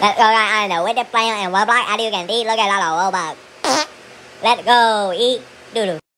Let's go guys, I know with the player and well black, I do can see, look at that all about. Let's go, eat, do.